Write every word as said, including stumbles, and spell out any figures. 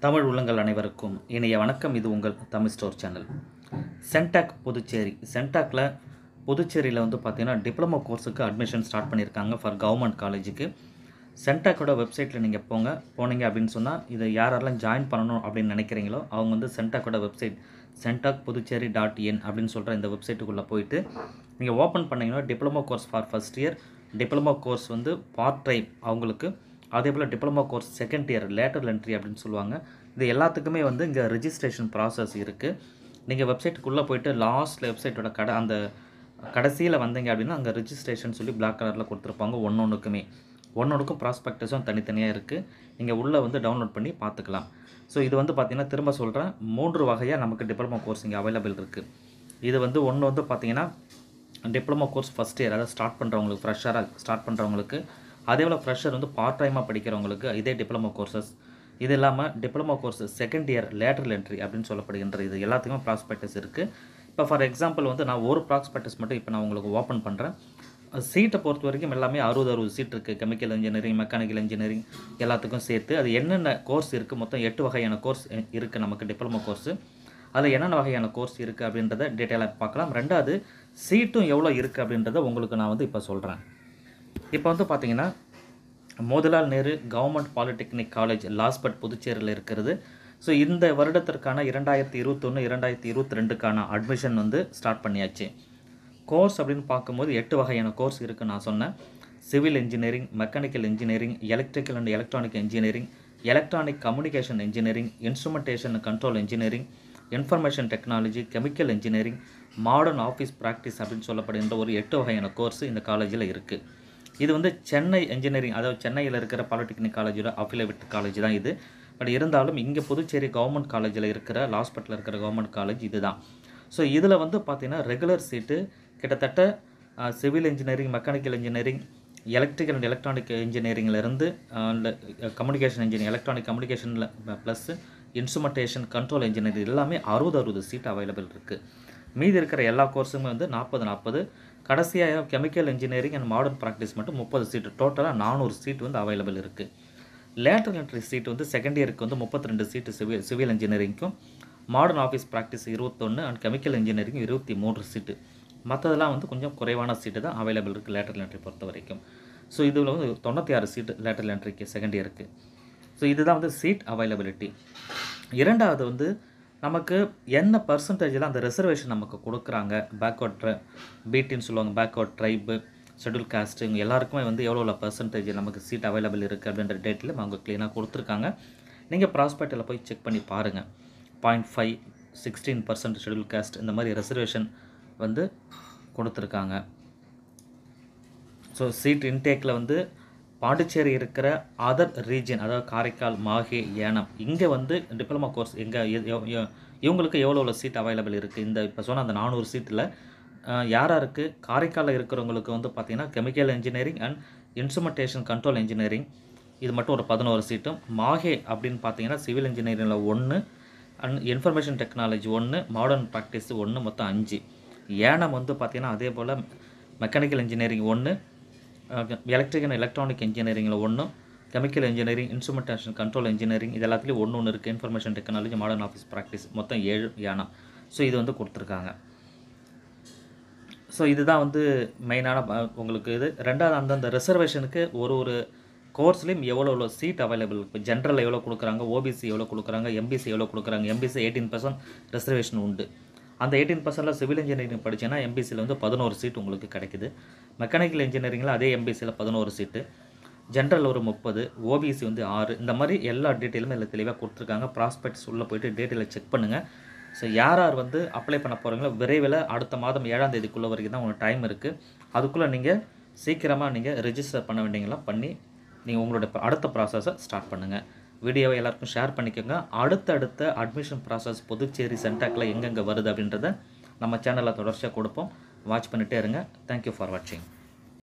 தமிழ் உள்ளங்கள் அனைவருக்கும் இனிய வணக்கம். இது உங்கள் தமிழ்ஸ்டோர் சேனல். சென்டாக் புதுச்சேரி சென்டாக்ல புதுச்சேரியில் வந்து பார்த்தீங்கன்னா டிப்ளமோ கோர்ஸுக்கு அட்மிஷன் ஸ்டார்ட் பண்ணியிருக்காங்க ஃபார் கவர்மெண்ட் காலேஜுக்கு. சென்டாக்கோட வெப்சைட்டில் நீங்கள் போங்க போனீங்க அப்படின்னு சொன்னால் இதை யாரெல்லாம் ஜாயின் பண்ணணும் அப்படின்னு நினைக்கிறீங்களோ அவங்க வந்து சென்டாக்கோட website CENTAC Puducherry dot in அப்படின்னு சொல்கிற இந்த வெப்சைட்டுக்குள்ளே போயிட்டு நீங்கள் ஓப்பன் பண்ணிங்கன்னா diploma course for first year, diploma course வந்து பார்ட் டைம் அவங்களுக்கு, அதே போல் diploma course second year lateral entry அப்படின்னு சொல்லுவாங்க. இது எல்லாத்துக்குமே வந்து இங்கே ரிஜிஸ்ட்ரேஷன் ப்ராசஸ் இருக்குது. நீங்கள் வெப்சைட்டுக்குள்ளே போய்ட்டு லாஸ்ட்டில் வெப்சைட்டோட கடை அந்த கடைசியில் வந்தீங்க அப்படின்னா அங்கே ரிஜிஸ்ட்ரேஷன் சொல்லி பிளாக் கலரில் கொடுத்துருப்பாங்க. ஒன்று ஒன்றுக்குமே ஒன்று ஒன்றுக்கும் ப்ராஸ்பெக்டஸும் தனித்தனியாக இருக்குது. நீங்கள் உள்ளே வந்து டவுன்லோட் பண்ணி பார்த்துக்கலாம். ஸோ இது வந்து பார்த்திங்கன்னா திரும்ப சொல்கிறேன், மூன்று வகையாக நமக்கு டிப்ளமோ கோர்ஸ் இங்கே அவைலபிள் இருக்குது. இது வந்து ஒன்று வந்து பார்த்திங்கன்னா டிப்ளமோ கோர்ஸ் ஃபஸ்ட் இயர், அதாவது ஸ்டார்ட் பண்ணுறவங்களுக்கு, ஃப்ரெஷராக ஸ்டார்ட் பண்ணுறவங்களுக்கு, அதே போல் ஃப்ரெஷர் வந்து பார்ட் டைமாக படிக்கிறவங்களுக்கு இதே டிப்ளமோ கோர்சஸ். இது இல்லாமல் diploma course second year lateral entry அப்படின்னு சொல்லப்படுகின்ற இது எல்லாத்துக்குமே ப்ராஸ்பெக்டஸ் இருக்குது. இப்போ ஃபார் எக்ஸாம்பிள் வந்து நான் ஒரு ப்ராஸ்பெக்டஸ் மட்டும் இப்போ நான் உங்களுக்கு ஓப்பன் பண்ணுறேன். சீட்டை பொறுத்த வரைக்கும் எல்லாமே அறுபது அறுபது சீட் இருக்குது. கெமிக்கல் இன்ஜினியரிங், மெக்கானிக்கல் இன்ஜினியரிங் எல்லாத்துக்கும் சேர்த்து அது என்னென்ன கோர்ஸ் இருக்குது, மொத்தம் எட்டு வகையான கோர்ஸ் இருக்குது நமக்கு டிப்ளமோ கோர்ஸு. அதில் என்னென்ன வகையான கோர்ஸ் இருக்குது அப்படின்றத டீட்டெயிலாக பார்க்கலாம். ரெண்டாவது சீட்டும் எவ்வளோ இருக்குது அப்படின்றத உங்களுக்கு நான் வந்து இப்போ சொல்கிறேன். இப்போ வந்து பார்த்தீங்கன்னா Motilal Nehru government polytechnic college Lawspet புதுச்சேரியில் இருக்கிறது. ஸோ இந்த வருடத்திற்கான இரண்டாயிரத்தி இருபத்தொன்று இரண்டாயிரத்தி இருபத்தி ரெண்டுக்கான அட்மிஷன் வந்து ஸ்டார்ட் பண்ணியாச்சு. கோர்ஸ் அப்படின்னு பார்க்கும்போது எட்டு வகையான கோர்ஸ் இருக்குன்னு நான் சொன்னேன். Civil engineering, mechanical engineering, electrical and electronic engineering, electronic communication engineering, instrumentation and control engineering, information technology, chemical engineering, modern office practice அப்படின்னு சொல்லப்படுகின்ற ஒரு எட்டு வகையான கோர்ஸ் இந்த காலேஜில் இருக்குது. இது வந்து சென்னை இன்ஜினியரிங், அதாவது சென்னையில் இருக்கிற பாலிடெக்னிக் காலேஜோட அஃபிலியேட் காலேஜ் தான் இது. பட் இருந்தாலும் இங்கே புதுச்சேரி கவர்மெண்ட் காலேஜில் இருக்கிற லாஸ்பட்டில் இருக்கிற கவர்மெண்ட் காலேஜ் இது தான். ஸோ இதில் வந்து பார்த்திங்கன்னா ரெகுலர் சீட்டு கிட்டத்தட்ட civil engineering, mechanical engineering, electrical and electronic இன்ஜினியரிங்கிலேருந்து கம்யூனிகேஷன் இன்ஜினியரிங், எலக்ட்ரானிக் கம்யூனிகேஷனில் ப்ளஸ் இன்ஸ்ட்ருமெண்டேஷன், கண்ட்ரோல் இன்ஜினியரிங் எல்லாமே அறுபது அறுபது சீட் அவைலபிள் இருக்குது. மீதி இருக்கிற எல்லா கோர்ஸுமே வந்து நாற்பது நாற்பது. கடைசியாக chemical engineering and modern practice மட்டும் முப்பது சீட்டு, டோட்டலாக நானூறு சீட் வந்து அவைலபிள் இருக்குது. லேட்டரல் என்ட்ரி சீட் வந்து செகண்ட் இயருக்கு வந்து முப்பத்தி ரெண்டு சீட்டு சிவில் சிவில் இன்ஜினியரிங்க்கும், மாடர்ன் ஆஃபீஸ் ப்ராக்டிஸ் இருபத்தொன்று அண்ட் கெமிக்கல் இன்ஜினியரிங் இருபத்தி மூன்று சீட்டு. மற்றதெல்லாம் வந்து கொஞ்சம் குறைவான சீட்டு தான் அவைலபிள் இருக்குது லேட்டரல் என்ட்ரி பொறுத்த வரைக்கும். ஸோ இதில் வந்து தொண்ணூற்றி ஆறு சீட்டு லேட்டரல் என்ட்ரிக்கு செகண்ட் இயருக்கு. ஸோ இதுதான் வந்து சீட் அவைலபிலிட்டி. இரண்டாவது வந்து நமக்கு என்ன பர்சன்டேஜில் அந்த ரிசர்வேஷன் நமக்கு கொடுக்குறாங்க, பேக்வர்ட் ட்ரை பிடின்னு சொல்லுவாங்க, பேக்வர்ட் ட்ரைபு, ஷெட்யூல் காஸ்ட்டு, இவங்க எல்லாருக்குமே வந்து எவ்வளோ பர்சன்டேஜ் நமக்கு சீட் அவைலபிள் இருக்குது அப்படின்ற டேட்டில் அவங்க க்ளீனாக கொடுத்துருக்காங்க. நீங்கள் ப்ராஸ்பெக்டில் போய் செக் பண்ணி பாருங்கள். Point five sixteen percent schedule caste இந்த மாதிரி ரிசர்வேஷன் வந்து கொடுத்துருக்காங்க. ஸோ சீட் இன்டேக்கில் வந்து பாண்டிச்சேரி இருக்கிற அதர் ரீஜன், அதாவது காரைக்கால், மாஹே, ஏனம், இங்கே வந்து டிப்ளமோ கோர்ஸ் எங்கே இவங்களுக்கு எவ்வளோ எவ்வளோ சீட் அவைலபிள் இருக்குது. இந்த இப்போ சொன்ன அந்த நானூறு சீட்டில் யாராக இருக்குது, காரைக்காலில் இருக்கிறவங்களுக்கு வந்து பார்த்திங்கன்னா chemical engineering and instrumentation control engineering இது மட்டும் ஒரு பதினோரு சீட்டும், மாஹே அப்படின்னு பார்த்தீங்கன்னா சிவில் இன்ஜினியரிங்கில் ஒன்று அண்ட் இன்ஃபர்மேஷன் டெக்னாலஜி ஒன்று, மாடர்ன் ப்ராக்டிஸ் ஒன்று, மொத்தம் அஞ்சு. ஏனம் வந்து பார்த்திங்கன்னா அதே போல் மெக்கானிக்கல் இன்ஜினியரிங் ஒன்று, எலக்ட்ரிக் அண்ட் எலக்ட்ரானிக் இன்ஜினியரிங்கில் ஒன்று, chemical engineering, instrumentation control engineering இது எல்லாத்துலேயும் ஒன்று ஒன்று இருக்குது. Information technology, modern office practice மொத்தம் ஏழு ஏனம். ஸோ இது வந்து கொடுத்துருக்காங்க. ஸோ இதுதான் வந்து மெயினான உங்களுக்கு இது. ரெண்டாவது அந்தந்த ரிசர்வேஷனுக்கு ஒரு ஒரு கோர்ஸ்லேயும் எவ்வளோ எவ்வளோ சீட் அவைலபிள், இப்போ ஜென்ரல் எவ்வளோ கொடுக்குறாங்க, ஓபிசி எவ்வளோ கொடுக்குறாங்க, எம்பிசி எவ்வளோ கொடுக்குறாங்க. எம்பிசி எயிட்டீன் பர்சன்ட் ரிசர்வேஷன் உண்டு. அந்த எயிட்டீன் பர்சன்டில் சிவில் இன்ஜினியரிங் படித்தேன்னா எம்பிசியில் வந்து பதினோரு சீட் உங்களுக்கு கிடைக்குது. மெக்கானிக்கல் இன்ஜினியரிங்கில் அதே எம்பிசியில் பதினோரு சீட்டு, ஜென்ரல் ஒரு முப்பது, ஓபிசி வந்து ஆறு. இந்த மாதிரி எல்லா டீட்டெயிலுமே இதில் தெளிவாக கொடுத்துருக்காங்க. ப்ராஸ்பெக்ட்ஸ் உள்ளே போய்ட்டு டீட்டெயிலை செக் பண்ணுங்கள். ஸோ யார் யார் வந்து அப்ளை பண்ண போகிறீங்களோ விரைவில் அடுத்த மாதம் ஏழாம் தேதிக்குள்ளே வரைக்கும் தான் உங்களுக்கு டைம் இருக்குது. அதுக்குள்ளே நீங்கள் சீக்கிரமாக நீங்கள் ரெஜிஸ்டர் பண்ண வேண்டியங்களாம் பண்ணி நீங்கள் உங்களோட அடுத்த ப்ராசஸை ஸ்டார்ட் பண்ணுங்கள். வீடியோவை எல்லாருக்கும் ஷேர் பண்ணிக்கோங்க. அடுத்தடுத்த அட்மிஷன் ப்ராசஸ் புதுச்சேரி சென்டாக்கில் எங்கெங்கே வருது அப்படின்றத நம்ம சேனலில் தொடர்ச்சியாக கொடுப்போம். வாட்ச் பண்ணிகிட்டே இருங்க. தேங்க்யூ ஃபார் வாட்சிங்.